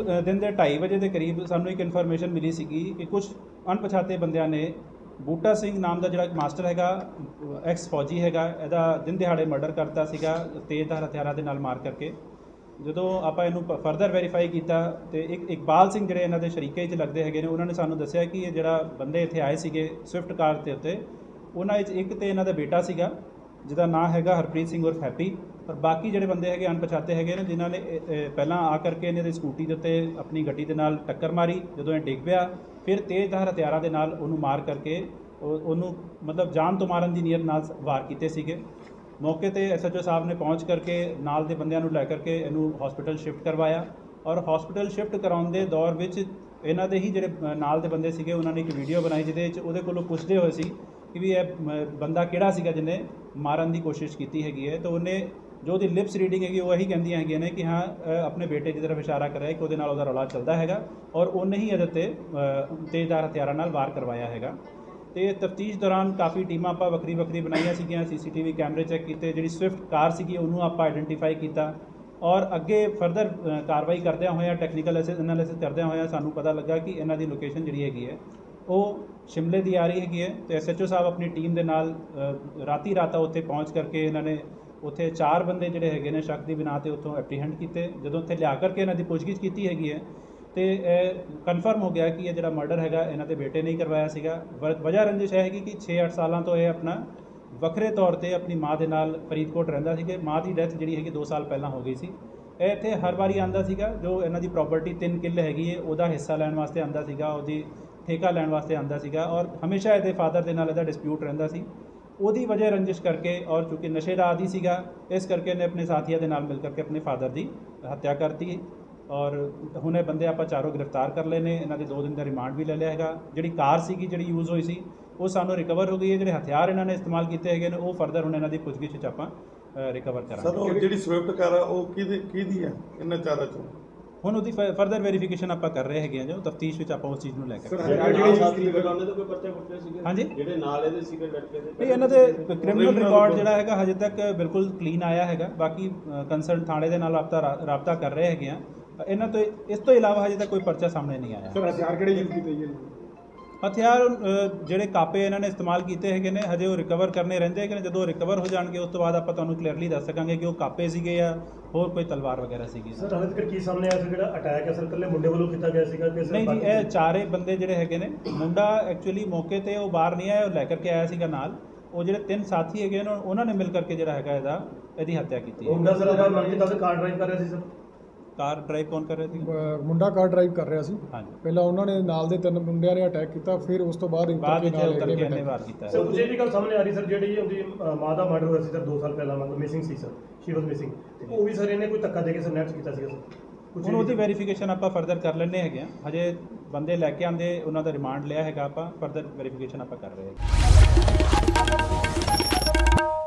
दिन के 2:30 बजे के करीब सानू एक इन्फॉर्मेशन मिली सी कि कुछ अणपछाते बंदियां ने बूटा सिंह नाम का जोड़ा मास्टर हैगा, एक्स फौजी हैगा, ਇਹਦਾ दिन ਦਿਹਾੜੇ मर्डर करता ਸੀਗਾ तेज़धार हथियारों के नाल मार करके। ਜਦੋਂ ਆਪਾਂ ਇਹਨੂੰ ਫਰਦਰ ਵੈਰੀਫਾਈ ਕੀਤਾ ਤੇ ਇੱਕ ਇਕਬਾਲ ਸਿੰਘ ਜਿਹੜੇ ਇਹਨਾਂ ਦੇ ਸ਼ਰੀਕੇ 'ਚ ਲੱਗਦੇ ਹੈਗੇ ਨੇ, ਉਹਨਾਂ ਨੇ ਸਾਨੂੰ ਦੱਸਿਆ ਕਿ ਇਹ ਜਿਹੜਾ ਬੰਦੇ ਇੱਥੇ ਆਏ ਸੀਗੇ ਸਵਿਫਟ ਕਾਰ ਦੇ ਉੱਤੇ, ਉਹਨਾਂ ਵਿੱਚ ਇੱਕ ਤੇ ਇਹਨਾਂ ਦਾ ਬੇਟਾ ਸੀਗਾ ਜਿਹਦਾ ਨਾਂ ਹੈਗਾ ਹਰਪ੍ਰੀਤ ਸਿੰਘ ਉਰਫ ਹੈਪੀ, और बाकी ਜਿਹੜੇ ਬੰਦੇ ਹੈਗੇ ਅਣਪਛਾਤੇ ਹੈਗੇ ਨੇ ਜਿਨ੍ਹਾਂ ਨੇ ਪਹਿਲਾਂ ਆ ਕਰਕੇ ਇਹਨਾਂ ਦੀ ਸਕੂਟੀ ਦੇ ਉੱਤੇ ਆਪਣੀ ਗੱਡੀ ਦੇ ਨਾਲ ਟੱਕਰ ਮਾਰੀ। ਜਦੋਂ ਇਹ ਡਿੱਗ ਪਿਆ ਫਿਰ ਤੇਜ਼ਧਾਰ ਹਥਿਆਰਾਂ ਦੇ ਨਾਲ ਉਹਨੂੰ ਮਾਰ ਕਰਕੇ ਉਹਨੂੰ ਮਤਲਬ ਜਾਨ ਤੋਂ ਮਾਰਨ ਦੀ ਨੀਅਤ ਨਾਲ ਵਾਰ ਕੀਤੇ ਸੀਗੇ। मौके पर SHO साहब ने पहुँच करके नाल दे बंदियां नूं लै करके इनू हॉस्पिटल शिफ्ट करवाया और हॉस्पिटल शिफ्ट कराउण दे दौर विच इन्हां दे ही जिहड़े नाल दे बंदे सीगे उन्होंने एक वीडियो बनाई जिहदे विच उहदे कोलों पुछदे होए सी कि भी यह बंदा किहड़ा सीगा जिन्हें मारन की कोशिश की हैगी है। तो उन्हें जो उहदी लिप्स रीडिंग हैगी वो यही कहंदियां हैगियां ने कि हाँ अपने बेटे की तरफ इशारा कर रहा है कि उहदे नाल उहदा रौला चलदा हैगा और उन्हें ही इहदे ते तेज़धार हथियारां नाल वार करवाया हैगा। तो तफ्तीश दौरान काफ़ी टीमां आपां वक्री वक्री बनाईयां सीगियां, CCTV कैमरे चैक किए, जिहड़ी स्विफ्ट कार सीगी उहनूं आपां आइडेंटिफाई किया और अगे फर्दर कार्रवाई करदियां होइयां टैक्नीकल एनालिसिस करदियां होइयां सानूं पता लगा कि इन्हां दी लोकेशन जिहड़ी हैगी है वो शिमले दी आ रही हैगी है। तो SHO साहब अपनी टीम दे नाल राती राता उत्थे पहुँच करके इन्हां ने उत्थे 4 बंदे जिहड़े हैगे ने शक दी बिना ते उत्थों एप्रीहेंड कीते। जदों उत्थे लिया करके इन्हां दी पुछगिछ कीती हैगी है तो कन्फर्म हो गया कि यह जो मर्डर है इन्हों के बेटे नहीं करवाया सीगा। वजह रंजिश है कि 6-8 सालों तो यह अपना वक्रे तौर पर अपनी माँ के नाल फरीदकोट रहिंदा सी। माँ की डैथ जी है 2 साल पहला हो गई सी। यह इत्थे हर बारी आंदा सीगा, जो इन्हों की प्रॉपर्टी 3 किले हैगी है वह हिस्सा लैण वास्ते आंदा सीगा, उसदी ठेका लैण वास्ते आंदा सीगा और हमेशा ये फादर के नाल डिस्प्यूट रहिंदा सी। ਉਹਦੀ वजह रंजिश करके और चूँकि नशे का आदी सीगा इस करके ने अपने साथियों के नाल मिल करके अपने फादर की हत्या करती और हुण ये बंदे आपां चारों गिरफ्तार कर लए ने। इन्हां दे 2 दिन का रिमांड भी ले लिया हैगा। जिहड़ी कार सीगी जिहड़ी यूज़ होई सी वो सानूं रिकवर हो गई है। जिहड़े हथियार इन्हां ने इस्तेमाल कीते हैगे ने वो फर्दर हुण इन्हां दी पुछगिछ च आपां रिकवर करांगे। सर वो जिहड़ी स्विफ्ट कार है वो किहदी है इन्हां चारां चों हुण उहदी फर्दर वेरीफिकेशन आपां कर रहे हैगे जो तफ्तीश विच आपां उस चीज़ नूं लैके हाँ जी नहीं इन्हां दे क्रिमिनल रिकॉर्ड जिहड़ा हैगा हजे तक बिल्कुल क्लीन आया हैगा। बाकी कंसर्न थाणे दे नाल राबता कर रहे हैगे इन्हां तो इस तो इलावा हजे तक कोई पर्चा सामने नहीं आया। सर हथियार किहड़े यूज़ कीते गए? हथियार जिहड़े कापे इन्होंने इस्तेमाल किए हैगे ने हजे वो रिकवर करने रहिंदे हैगे ने। जदों रिकवर हो जाणगे उस तो बाद आपां तुहानूं क्लीयरली दस सकांगे कि वो कापे सीगे या होर कोई तलवार वगैरह सीगी। सर हाले तक की सामने आया जिहड़ा अटैक है सर कल्ले मुंडे वालों कीता गया सीगा कि नहीं जी ये 4 बंदे जिहड़े हैगे ने मुंडा एक्चुअली मौके ते वो बाहर नहीं आया, वो लैकर के आया सीगा नाल। वो जिहड़े 3 साथी हैगे ने उन्होंने मिल करके जिहड़ा हैगा इहदी हत्या कीती। मुंडा सर अपना मन कीता कार ड्राइव कर रहा सी सर कार ड्राइव कौन कर रहे थे? मुंडा कार ड्राइव कर रहा सी। हाँ जी पहला उन्होंने नाल दे 3 मुंडियां ने अटैक किया फिर उस तो बाद उतर के इन्हें वार कीता। सर कुछ भी गल सामने आ रही सर जिहड़ी उहदी मां दा मर्डर होया सी सर 2 साल पहला मतलब missing see sir she was missing वो भी सर इन्हें कोई धक्का दे के सर नेक्स्ट कीता सीगा सर हुण उहदी वेरीफिकेशन आपां फर्दर कर लैने हैगे हजे बंदे लैके आंदे उन्हां दा रिमांड लिया हैगा आपां फर्दर वेरीफिकेशन आपां कर रहे हैं।